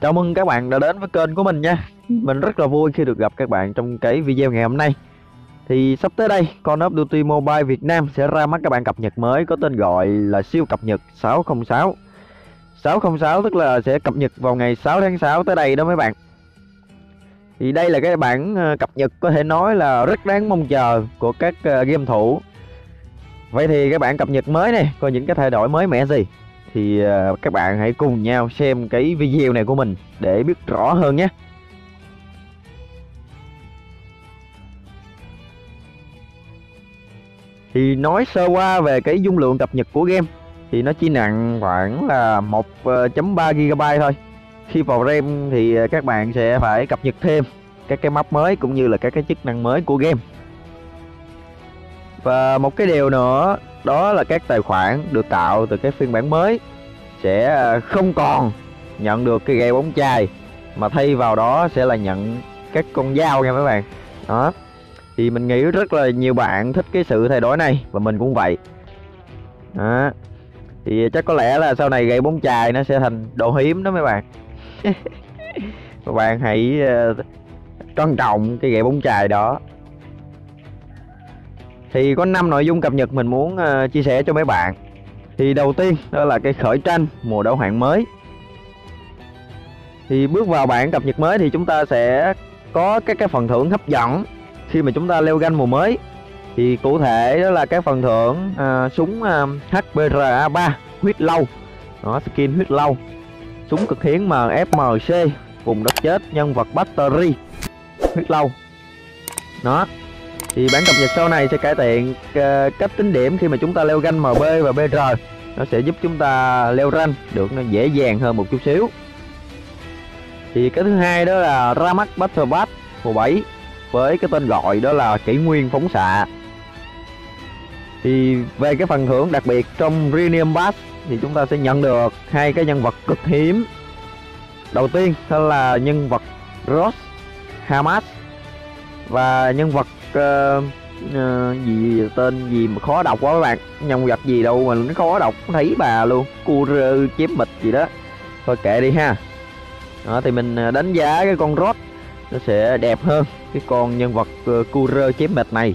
Chào mừng các bạn đã đến với kênh của mình nha. Mình rất là vui khi được gặp các bạn trong cái video ngày hôm nay. Thì sắp tới đây, Call of Duty Mobile Việt Nam sẽ ra mắt các bạn cập nhật mới có tên gọi là siêu cập nhật 606. 606 tức là sẽ cập nhật vào ngày 6 tháng 6 tới đây đó mấy bạn. Thì đây là cái bản cập nhật có thể nói là rất đáng mong chờ của các game thủ. Vậy thì cái bản cập nhật mới này có những cái thay đổi mới mẻ gì? Thì các bạn hãy cùng nhau xem cái video này của mình để biết rõ hơn nhé. Thì nói sơ qua về cái dung lượng cập nhật của game thì nó chỉ nặng khoảng là 1.3 GB thôi. Khi vào RAM thì các bạn sẽ phải cập nhật thêm các cái map mới cũng như là các cái chức năng mới của game. Và một cái điều nữa đó là các tài khoản được tạo từ cái phiên bản mới sẽ không còn nhận được cái gậy bóng chày, mà thay vào đó sẽ là nhận các con dao nha các bạn. Đó. Thì mình nghĩ rất là nhiều bạn thích cái sự thay đổi này và mình cũng vậy. Đó. Thì chắc có lẽ là sau này gậy bóng chày nó sẽ thành đồ hiếm đó mấy bạn. Các bạn hãy trân trọng cái gậy bóng chày đó. Thì có 5 nội dung cập nhật mình muốn chia sẻ cho mấy bạn. Thì đầu tiên đó là cái khởi tranh mùa đảo hạn mới. Thì bước vào bản cập nhật mới thì chúng ta sẽ có các cái phần thưởng hấp dẫn khi mà chúng ta leo rank mùa mới. Thì cụ thể đó là cái phần thưởng súng HPRA3 huyết lâu. Đó, skin huyết lâu. Súng cực hiếm MFMC vùng đất chết nhân vật battery huyết lâu. Đó. Thì bản cập nhật sau này sẽ cải thiện cách tính điểm khi mà chúng ta leo rank MB và BR. Nó sẽ giúp chúng ta leo rank được nó dễ dàng hơn một chút xíu. Thì cái thứ hai đó là ra mắt Battle Pass mùa 7 với cái tên gọi đó là kỷ nguyên phóng xạ. Thì về cái phần thưởng đặc biệt trong Premium Pass thì chúng ta sẽ nhận được hai cái nhân vật cực hiếm. Đầu tiên đó là nhân vật Ross Hamas và nhân vật gì tên gì mà khó đọc quá các bạn. Nhân vật gì đâu mà nó khó đọc, thấy bà luôn, Cure chém mịch gì đó. Thôi kệ đi ha. Đó, thì mình đánh giá cái con Ross nó sẽ đẹp hơn cái con nhân vật Cure chém mịch này.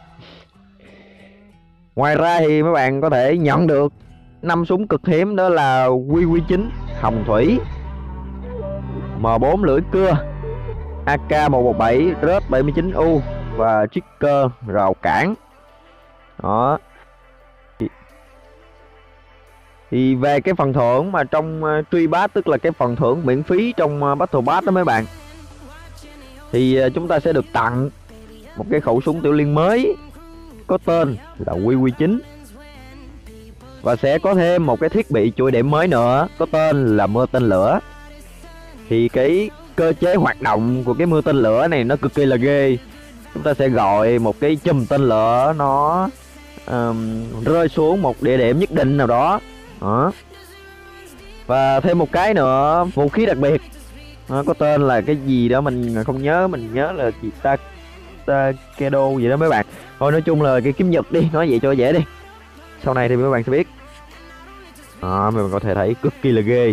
Ngoài ra thì mấy bạn có thể nhận được 5 súng cực hiếm, đó là QQ9 hồng thủy, M4 lưỡi cưa, AK117 RS79U và trigger rào cản. Đó. Thì về cái phần thưởng mà trong truy pass, tức là cái phần thưởng miễn phí trong Battle Pass đó mấy bạn, thì chúng ta sẽ được tặng một cái khẩu súng tiểu liên mới có tên là QQ9 và sẽ có thêm một cái thiết bị chui điểm mới nữa có tên là mưa tên lửa. Thì cái cơ chế hoạt động của cái mưa tên lửa này nó cực kỳ là ghê. Chúng ta sẽ gọi một cái chùm tên lửa nó rơi xuống một địa điểm nhất định nào đó. Đó. Và thêm một cái nữa, vũ khí đặc biệt nó có tên là cái gì đó mình không nhớ, mình nhớ là gì Takedo gì đó mấy bạn. Thôi nói chung là cái kiếm nhật đi, nói vậy cho dễ đi. Sau này thì mấy bạn sẽ biết. Đó, mình có thể thấy cực kỳ là ghê.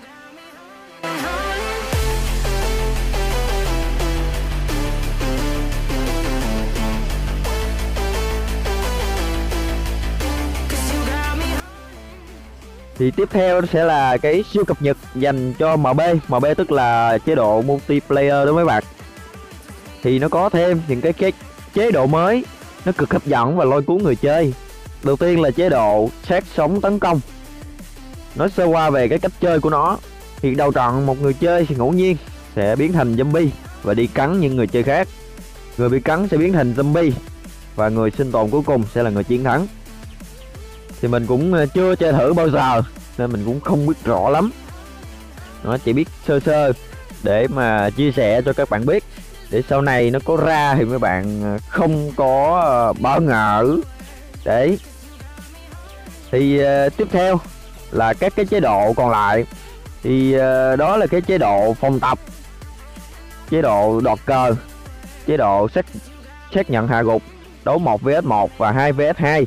Thì tiếp theo sẽ là cái siêu cập nhật dành cho MB. MB tức là chế độ multiplayer đó mấy bạn. Thì nó có thêm những cái chế độ mới, nó cực hấp dẫn và lôi cuốn người chơi. Đầu tiên là chế độ sát sống tấn công. Nói sơ qua về cái cách chơi của nó. Thì đầu trận một người chơi thì ngẫu nhiên sẽ biến thành zombie và đi cắn những người chơi khác. Người bị cắn sẽ biến thành zombie và người sinh tồn cuối cùng sẽ là người chiến thắng. Thì mình cũng chưa chơi thử bao giờ nên mình cũng không biết rõ lắm. Nó chỉ biết sơ sơ để mà chia sẻ cho các bạn biết, để sau này nó có ra thì mấy bạn không có bỡ ngỡ. Đấy. Thì tiếp theo là các cái chế độ còn lại. Thì đó là cái chế độ phòng tập, chế độ đọt cờ, chế độ xác nhận hạ gục, đấu 1 vs 1 và 2 vs 2.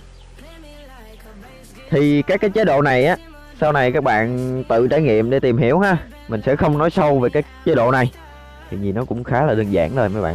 Thì các cái chế độ này á, sau này các bạn tự trải nghiệm để tìm hiểu ha. mình sẽ không nói sâu về cái chế độ này, thì vì nó cũng khá là đơn giản rồi mấy bạn.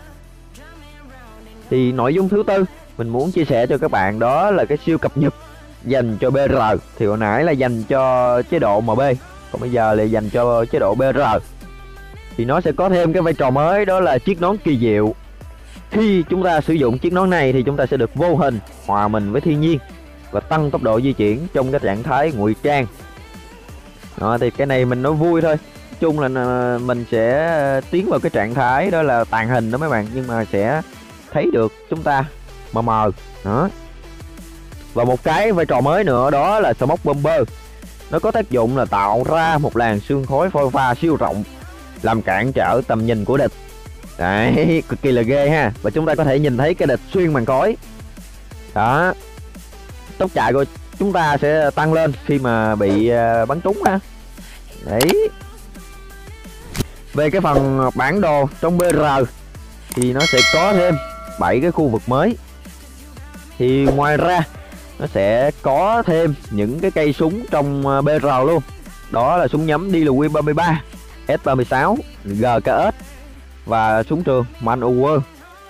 Thì nội dung thứ tư mình muốn chia sẻ cho các bạn đó là cái siêu cập nhật dành cho BR. Thì hồi nãy là dành cho chế độ MB, còn bây giờ là dành cho chế độ BR. Thì nó sẽ có thêm cái vai trò mới, đó là chiếc nón kỳ diệu. Khi chúng ta sử dụng chiếc nón này thì chúng ta sẽ được vô hình, hòa mình với thiên nhiên và tăng tốc độ di chuyển trong cái trạng thái ngụy trang. Đó, thì cái này mình nói vui thôi. Nói chung là mình sẽ tiến vào cái trạng thái đó là tàng hình đó mấy bạn, nhưng mà sẽ thấy được chúng ta mờ mờ đó. Và một cái vai trò mới nữa đó là Smoke Bomber. Nó có tác dụng là tạo ra một làn sương khói phôi pha siêu rộng, làm cản trở tầm nhìn của địch. Đấy, cực kỳ là ghê ha. Và chúng ta có thể nhìn thấy cái địch xuyên màn khói. Đó. Tốc chạy của chúng ta sẽ tăng lên khi mà bị bắn trúng ha. Đấy. Về cái phần bản đồ trong BR thì nó sẽ có thêm 7 cái khu vực mới. Thì ngoài ra nó sẽ có thêm những cái cây súng trong BR luôn. Đó là súng nhắm DLW-33, S36, GKS và súng trường Maneuver.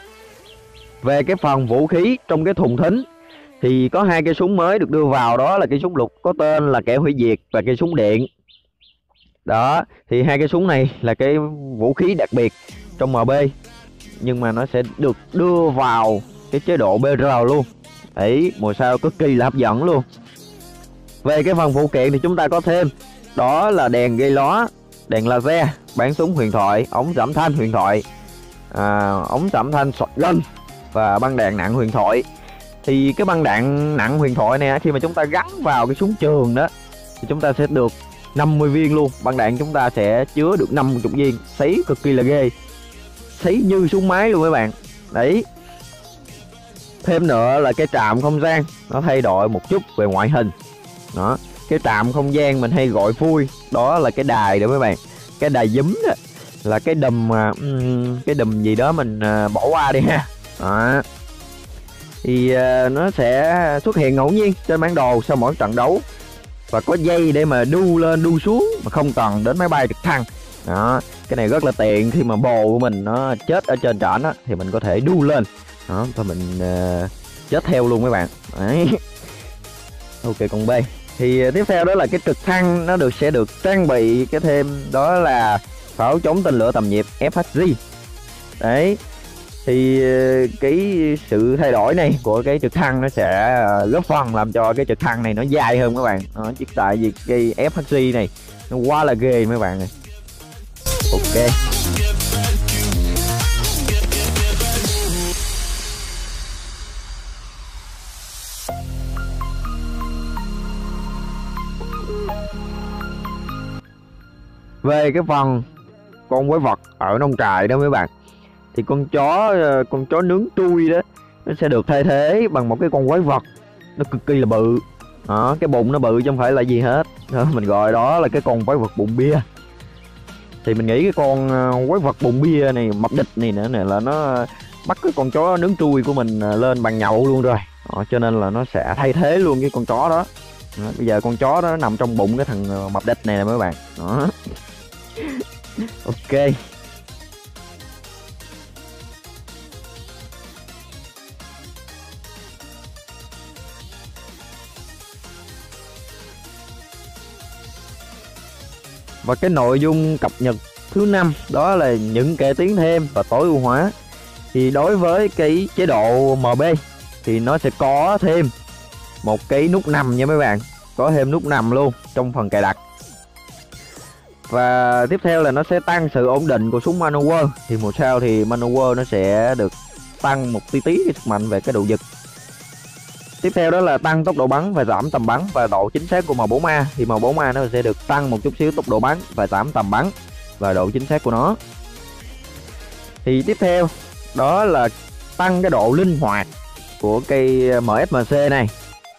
Về cái phần vũ khí trong cái thùng thính thì có 2 cây súng mới được đưa vào, đó là cây súng lục có tên là kẻ hủy diệt và cây súng điện. Đó, thì 2 cây súng này là cái vũ khí đặc biệt trong MB, nhưng mà nó sẽ được đưa vào cái chế độ BR luôn. Đấy, màu sao cực kỳ là hấp dẫn luôn. Về cái phần phụ kiện thì chúng ta có thêm đó là đèn gây lóa, đèn laser, bắn súng huyền thoại, ống giảm thanh huyền thoại, ống giảm thanh shotgun và băng đạn nặng huyền thoại. Thì cái băng đạn nặng huyền thoại này khi mà chúng ta gắn vào cái súng trường đó thì chúng ta sẽ được 50 viên luôn. Băng đạn chúng ta sẽ chứa được 50 viên, sấy cực kỳ là ghê, sấy như súng máy luôn các bạn. Đấy. Thêm nữa là cái trạm không gian, nó thay đổi một chút về ngoại hình. Đó, cái trạm không gian mình hay gọi vui đó là cái đài đó mấy bạn. Cái đài giúm đó là cái đùm gì đó mình bỏ qua đi ha. Đó. Thì nó sẽ xuất hiện ngẫu nhiên trên bản đồ sau mỗi trận đấu, và có dây để mà đu lên đu xuống mà không cần đến máy bay trực thăng. Đó, cái này rất là tiện khi mà bồ của mình nó chết ở trên trển á thì mình có thể đu lên đó và mình chết theo luôn mấy bạn. Đấy. Ok, còn B thì tiếp theo đó là cái trực thăng, nó sẽ được trang bị cái thêm đó là pháo chống tên lửa tầm nhiệt FHG. Đấy. Thì cái sự thay đổi này của cái trực thăng nó sẽ góp phần làm cho cái trực thăng này nó dài hơn các bạn. Đó, chứ tại vì cái FHG này nó quá là ghê mấy bạn này. Ok. Về cái phần con quái vật ở nông trại đó mấy bạn, thì con chó nướng trui đó nó sẽ được thay thế bằng một cái con quái vật nó cực kỳ là bự. Đó, cái bụng nó bự chứ không phải là gì hết. Đó, mình gọi đó là cái con quái vật bụng bia. Thì mình nghĩ cái con quái vật bụng bia này, mập địch này nữa nè, là nó bắt cái con chó nướng trui của mình lên bàn nhậu luôn rồi. Đó, cho nên là nó sẽ thay thế luôn cái con chó đó. Đó, bây giờ con chó đó nằm trong bụng cái thằng mập địch này nè mấy bạn. Đó. Ok. Và cái nội dung cập nhật thứ 5 đó là những cải tiến thêm và tối ưu hóa. Thì đối với cái chế độ MB thì nó sẽ có thêm một cái nút nằm nha mấy bạn, có thêm nút nằm luôn trong phần cài đặt. Và tiếp theo là nó sẽ tăng sự ổn định của súng Maneuver. Thì mùa sau thì Maneuver nó sẽ được tăng một tí cái sức mạnh về cái độ giật. Tiếp theo đó là tăng tốc độ bắn và giảm tầm bắn và độ chính xác của M4A. Thì M4A nó sẽ được tăng một chút xíu tốc độ bắn và giảm tầm bắn và độ chính xác của nó. Thì tiếp theo đó là tăng cái độ linh hoạt của cây MSMC này.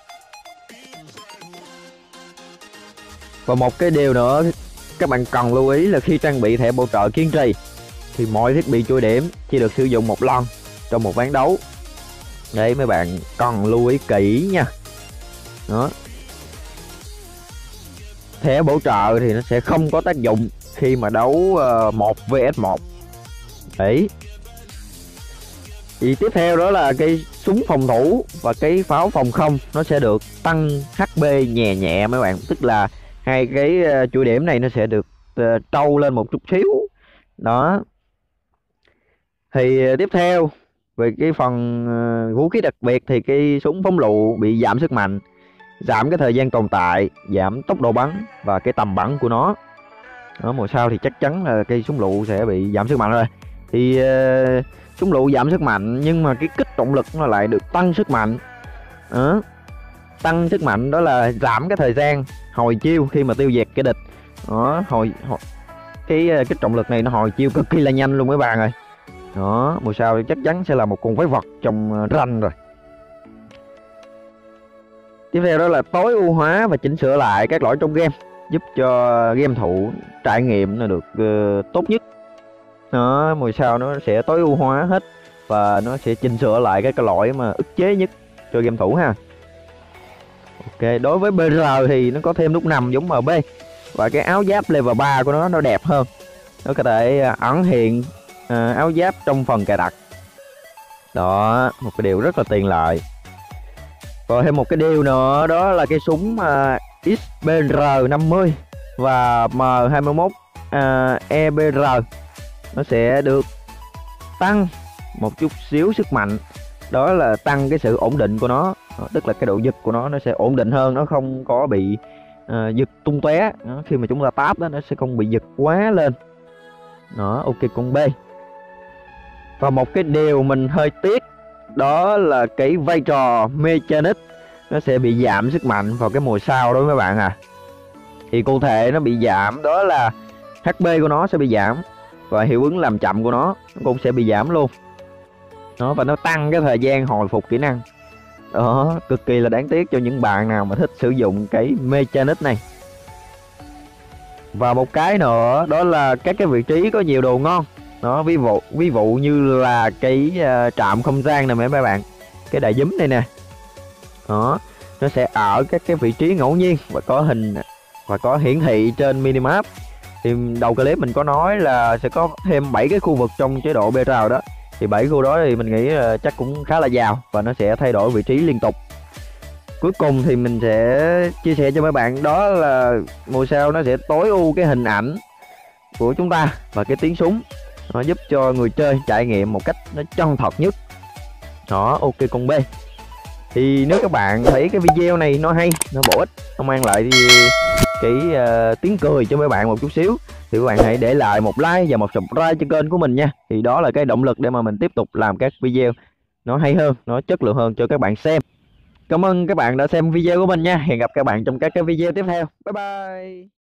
Và một cái điều nữa các bạn cần lưu ý là khi trang bị thẻ bổ trợ kiên trì thì mọi thiết bị chui điểm chỉ được sử dụng một lần trong một ván đấu. Đấy, mấy bạn cần lưu ý kỹ nha. Đó. thẻ bổ trợ thì nó sẽ không có tác dụng khi mà đấu 1 vs 1 đấy. Thì tiếp theo đó là cái súng phòng thủ và cái pháo phòng không, nó sẽ được tăng HP nhẹ nhẹ mấy bạn, tức là hai cái chuỗi điểm này nó sẽ được trâu lên một chút xíu đó. Thì tiếp theo về cái phần vũ khí đặc biệt thì cái súng phóng lựu bị giảm sức mạnh, giảm cái thời gian tồn tại, giảm tốc độ bắn và cái tầm bắn của nó. Ở mùa sau thì chắc chắn là cây súng lựu sẽ bị giảm sức mạnh rồi. Thì súng lựu giảm sức mạnh nhưng mà cái kích trọng lực nó lại được tăng sức mạnh. Đó. Tăng sức mạnh đó là giảm cái thời gian hồi chiêu khi mà tiêu diệt cái địch. Đó, cái kích trọng lực này nó hồi chiêu cực kỳ là nhanh luôn mấy bạn ơi. Đó, mùa sau thì chắc chắn sẽ là một con quái vật trong ranh rồi. Tiếp theo đó là tối ưu hóa và chỉnh sửa lại các lỗi trong game, giúp cho game thủ trải nghiệm nó được tốt nhất. Nó mùa sau nó sẽ tối ưu hóa hết và nó sẽ chỉnh sửa lại các cái lỗi mà ức chế nhất cho game thủ ha. Ok, đối với BR thì nó có thêm nút nằm giống MB và cái áo giáp level 3 của nó đẹp hơn. Nó có thể ẩn hiện áo giáp trong phần cài đặt. Đó, một cái điều rất là tiện lợi. Còn thêm một cái điều nữa đó là cái súng XBR50 và M21 EBR nó sẽ được tăng một chút xíu sức mạnh, đó là tăng cái sự ổn định của nó. Tức là cái độ giật của nó sẽ ổn định hơn, nó không có bị giật tung tóe. Khi mà chúng ta táp đó nó sẽ không bị giật quá lên. Đó, ok con B. Và một cái điều mình hơi tiếc đó là cái vai trò mechanic nó sẽ bị giảm sức mạnh vào cái mùa sau đó mấy bạn à. Thì cụ thể nó bị giảm đó là HP của nó sẽ bị giảm và hiệu ứng làm chậm của nó cũng sẽ bị giảm luôn. Đó, và nó tăng cái thời gian hồi phục kỹ năng. Đó, cực kỳ là đáng tiếc cho những bạn nào mà thích sử dụng cái mechanic này. Và một cái nữa đó là các cái vị trí có nhiều đồ ngon. Đó, ví dụ như là cái trạm không gian này mấy bạn, cái đại giấm này nè. Đó, nó sẽ ở các cái vị trí ngẫu nhiên và có hình và có hiển thị trên minimap. Thì đầu clip mình có nói là sẽ có thêm 7 cái khu vực trong chế độ BR đó. Thì 7 khu đó thì mình nghĩ chắc cũng khá là giàu và nó sẽ thay đổi vị trí liên tục. Cuối cùng thì mình sẽ chia sẻ cho mấy bạn đó là mùa sau nó sẽ tối ưu cái hình ảnh của chúng ta và cái tiếng súng. Nó giúp cho người chơi trải nghiệm một cách nó chân thật nhất. Đó, ok con B. Thì nếu các bạn thấy cái video này nó hay, nó bổ ích, nó mang lại cái tiếng cười cho mấy bạn một chút xíu, thì các bạn hãy để lại một like và một subscribe cho kênh của mình nha. Thì đó là cái động lực để mà mình tiếp tục làm các video nó hay hơn, nó chất lượng hơn cho các bạn xem. Cảm ơn các bạn đã xem video của mình nha. Hẹn gặp các bạn trong các cái video tiếp theo. Bye bye.